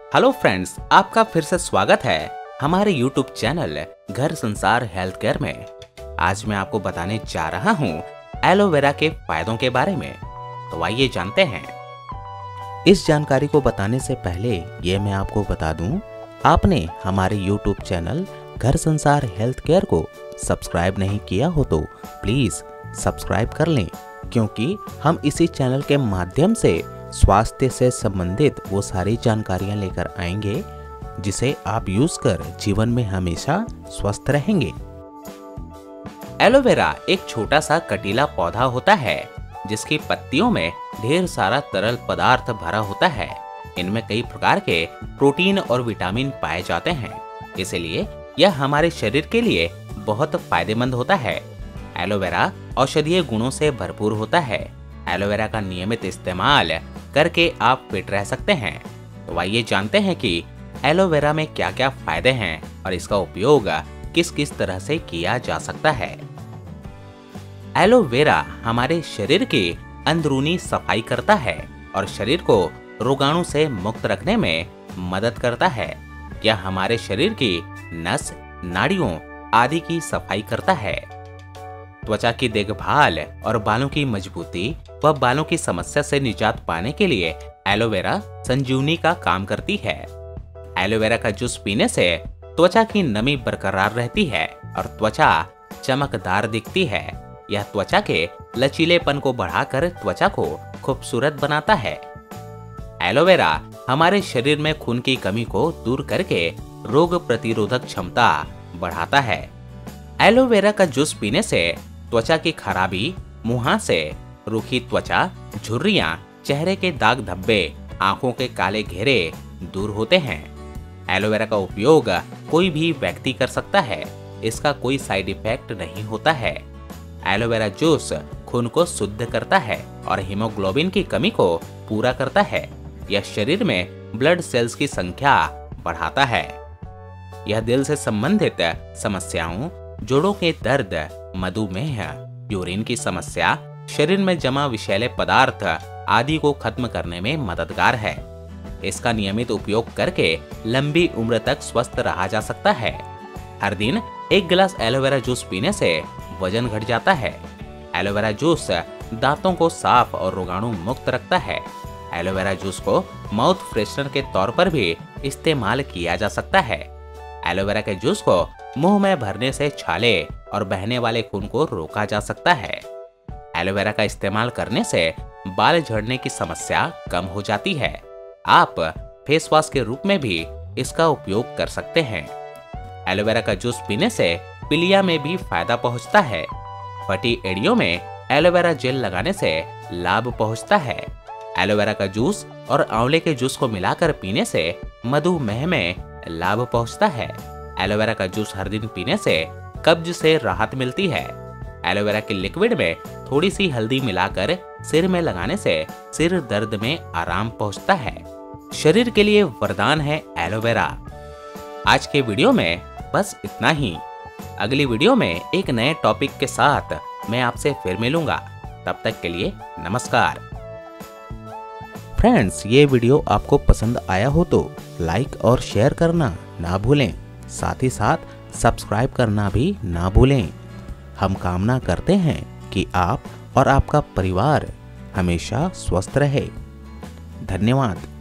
Hello friends, आपका फिर से स्वागत है हमारे YouTube चैनल घर संसार हेल्थ केयर में। आज मैं आपको बताने जा रहा हूँ एलोवेरा के फायदों के बारे में। तो आइए जानते हैं। इस जानकारी को बताने से पहले ये मैं आपको बता दूं, आपने हमारे YouTube चैनल घर संसार हेल्थ केयर को सब्सक्राइब नहीं किया हो तो प्लीज सब्सक्राइब कर लें, क्योंकि हम इसी चैनल के माध्यम से स्वास्थ्य से संबंधित वो सारी जानकारियां लेकर आएंगे जिसे आप यूज कर जीवन में हमेशा स्वस्थ रहेंगे। एलोवेरा एक छोटा सा कटीला पौधा होता है जिसकी पत्तियों में ढेर सारा तरल पदार्थ भरा होता है। इनमें कई प्रकार के प्रोटीन और विटामिन पाए जाते हैं, इसलिए यह हमारे शरीर के लिए बहुत फायदेमंद होता है। एलोवेरा औषधीय गुणों से भरपूर होता है। एलोवेरा का नियमित इस्तेमाल करके आप फिट रह सकते हैं। तो आइए जानते हैं कि एलोवेरा में क्या क्या फायदे हैं और इसका उपयोग किस किस तरह से किया जा सकता है। एलोवेरा हमारे शरीर की अंदरूनी सफाई करता है और शरीर को रोगाणु से मुक्त रखने में मदद करता है। यह हमारे शरीर की नस, नाड़ियों आदि की सफाई करता है। त्वचा की देखभाल और बालों की मजबूती व बालों की समस्या से निजात पाने के लिए एलोवेरा संजीवनी का काम करती है। एलोवेरा का जूस पीने से त्वचा की नमी बरकरार रहती है और त्वचा चमकदार दिखती है। यह त्वचा के लचीलेपन को बढ़ाकर त्वचा को खूबसूरत बनाता है। एलोवेरा हमारे शरीर में खून की कमी को दूर करके रोग प्रतिरोधक क्षमता बढ़ाता है। एलोवेरा का जूस पीने से त्वचा की खराबी, मुहासे, रूखी त्वचा, झुर्रियां, चेहरे के दाग धब्बे, आंखों के काले घेरे दूर होते हैं। एलोवेरा का उपयोग कोई भी व्यक्ति कर सकता है। इसका कोई साइड इफेक्ट नहीं होता है। एलोवेरा जूस खून को शुद्ध करता है और हीमोग्लोबिन की कमी को पूरा करता है। यह शरीर में ब्लड सेल्स की संख्या बढ़ाता है। यह दिल से संबंधित समस्याओं, जोड़ों के दर्द, मधुमेह, यूरिन की समस्या, शरीर में जमा विषैले पदार्थ आदि को खत्म करने में मददगार है। इसका नियमित उपयोग करके लंबी उम्र तक स्वस्थ रहा जा सकता है। हर दिन एक गिलास एलोवेरा जूस पीने से वजन घट जाता है। एलोवेरा जूस दांतों को साफ और रोगाणु मुक्त रखता है। एलोवेरा जूस को माउथ फ्रेशनर के तौर पर भी इस्तेमाल किया जा सकता है। एलोवेरा के जूस को मुंह में भरने से छाले और बहने वाले खून को रोका जा सकता है। एलोवेरा का इस्तेमाल करने से बाल झड़ने की समस्या कम हो जाती है। आप फेस वॉश के रूप में भी इसका उपयोग कर सकते हैं। एलोवेरा का जूस पीने से पीलिया में भी फायदा पहुंचता है। फटी एड़ियों में एलोवेरा जेल लगाने से लाभ पहुंचता है। एलोवेरा का जूस और आंवले के जूस को मिलाकर पीने से मधुमेह में लाभ पहुंचता है। एलोवेरा का जूस हर दिन पीने से कब्ज से राहत मिलती है। एलोवेरा के लिक्विड में थोड़ी सी हल्दी मिलाकर सिर में लगाने से सिर दर्द में आराम पहुंचता है। शरीर के लिए वरदान है एलोवेरा। आज के वीडियो में बस इतना ही। अगली वीडियो में एक नए टॉपिक के साथ मैं आपसे फिर मिलूंगा। तब तक के लिए नमस्कार। फ्रेंड्स, ये वीडियो आपको पसंद आया हो तो लाइक और शेयर करना ना भूलें। साथ ही साथ सब्सक्राइब करना भी ना भूलें। हम कामना करते हैं कि आप और आपका परिवार हमेशा स्वस्थ रहे। धन्यवाद।